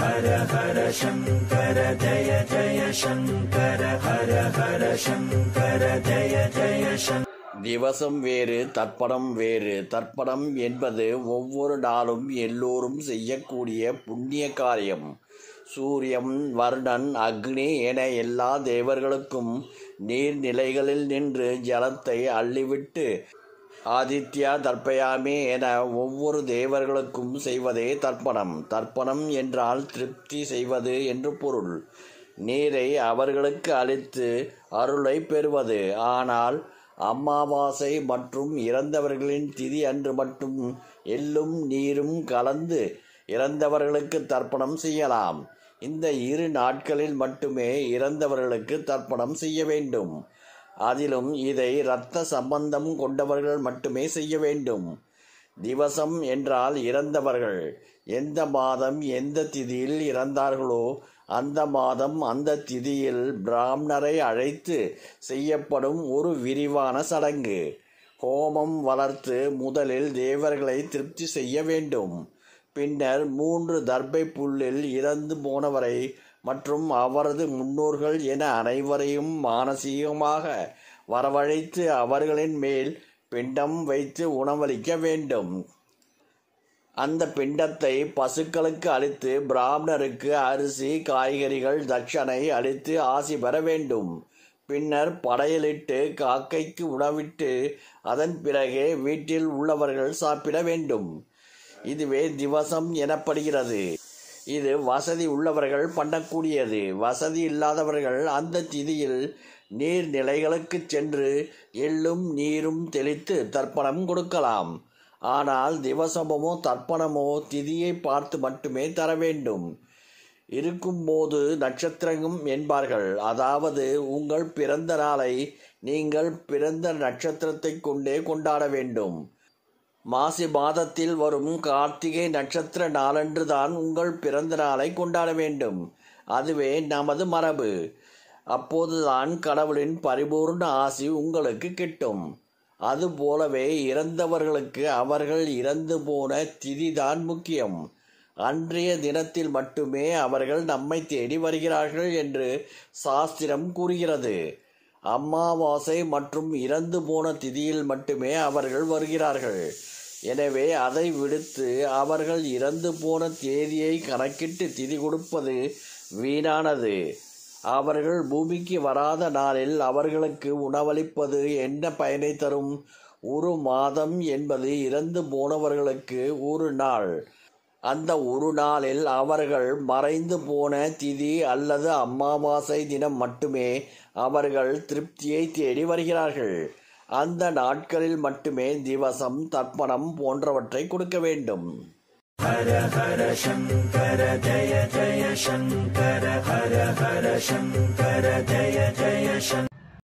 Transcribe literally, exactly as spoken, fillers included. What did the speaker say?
ஹர ஹர சங்கர ஜய ஜய சங்கர ஹர ஹர சங்கர ஜய ஜய சங்கர. திவசம் வேறு தர்ப்பணம் வேறு. தர்ப்பணம் என்பது ஒவ்வொரு நாளும் எல்லோரும் செய்யக்கூடிய புண்ணிய காரியம். சூரியன், வருணன், அக்னி என எல்லா தேவர்களுக்கும் நீர்நிலைகளில் நின்று ஜலத்தை அள்ளிவிட்டு ஆதித்யா தர்ப்பயாமி என ஒவ்வொரு தேவர்களுக்கும் செய்வதே தர்ப்பணம். தர்ப்பணம் என்றால் திருப்தி செய்வது என்று பொருள். நீரை அவர்களுக்கு அளித்து அருளை பெறுவது. ஆனால் அமாவாசை மற்றும் இறந்தவர்களின் திதி அன்று மட்டும் எள்ளும் நீரும் கலந்து இறந்தவர்களுக்கு தர்ப்பணம் செய்யலாம். இந்த இரு நாட்களில் மட்டுமே இறந்தவர்களுக்கு தர்ப்பணம் செய்ய வேண்டும். அதிலும் இதை இரத்த சம்பந்தம் கொண்டவர்கள் மட்டுமே செய்ய வேண்டும். திவசம் என்றால் இறந்தவர்கள் எந்த மாதம் எந்த திதியில் இறந்தார்களோ அந்த மாதம் அந்த திதியில் பிராமணரை அழைத்து செய்யப்படும் ஒரு விரிவான சடங்கு. ஹோமம் வளர்த்து முதலில் தேவர்களை திருப்தி செய்ய வேண்டும். பின்னர் மூன்று தர்பை புல்லில் இறந்து போனவரை மற்றும் அவரது முன்னோர்கள் என அனைவரையும் மானசீகமாக வரவழைத்து அவர்களின் மேல் பிண்டம் வைத்து உணவளிக்க வேண்டும். அந்த பிண்டத்தை பசுக்களுக்கு அளித்து பிராமணருக்கு அரிசி, காய்கறிகள் தட்சணை அளித்து ஆசி பெற வேண்டும். பின்னர் படையலிட்டு காக்கைக்கு உணவிட்டு அதன் பிறகே வீட்டில் உள்ளவர்கள் சாப்பிட வேண்டும். இதுவே திவசம் எனப்படுகிறது. இது வசதி உள்ளவர்கள் பண்ணக்கூடியது. வசதி இல்லாதவர்கள் அந்த திதியில் நீர்நிலைகளுக்கு சென்று எள்ளும் நீரும் தெளித்து தர்ப்பணம் கொடுக்கலாம். ஆனால் திவசமோ தர்ப்பணமோ திதியை பார்த்து மட்டுமே தர வேண்டும். இருக்கும்போது நட்சத்திரம் என்பார்கள். அதாவது உங்கள் பிறந்த நாளை நீங்கள் பிறந்த நட்சத்திரத்தை கொண்டே கொண்டாட வேண்டும். மாசி மாதத்தில் வரும் கார்த்திகை நட்சத்திர நாளன்று தான் உங்கள் பிறந்த நாளை கொண்டாட வேண்டும். அதுவே நமது மரபு. அப்போதுதான் கடவுளின் பரிபூர்ண ஆசி உங்களுக்கு கிட்டும். அதுபோலவே இறந்தவர்களுக்கு அவர்கள் இறந்து போன திதிதான் முக்கியம். அன்றைய தினத்தில் மட்டுமே அவர்கள் நம்மை தேடி வருகிறார்கள் என்று சாஸ்திரம் கூறுகிறது. அமாவாசை மற்றும் இறந்து போன திதியில் மட்டுமே அவர்கள் வருகிறார்கள். எனவே அதை விடுத்து அவர்கள் இறந்து போன தேதியை கணக்கிட்டு திதி கொடுப்பது வீணானது. அவர்கள் பூமிக்கு வராத நாளில் அவர்களுக்கு உணவளிப்பது என்ன பயனை தரும்? ஒரு மாதம் என்பது இறந்து போனவர்களுக்கு ஒரு நாள். அந்த ஒரு நாளில் அவர்கள் மறைந்து போன திதி அல்லது அமாவாசை தினம் மட்டுமே அவர்கள் திருப்தியை தேடி வருகிறார்கள். அந்த நாட்களில் மட்டுமே திவசம், தர்ப்பணம் போன்றவற்றை கொடுக்க வேண்டும். ஹர ஹர சங்கர ஜய ஜய சங்கர ஹர ஹர சங்கர ஜய ஜய சங்கர.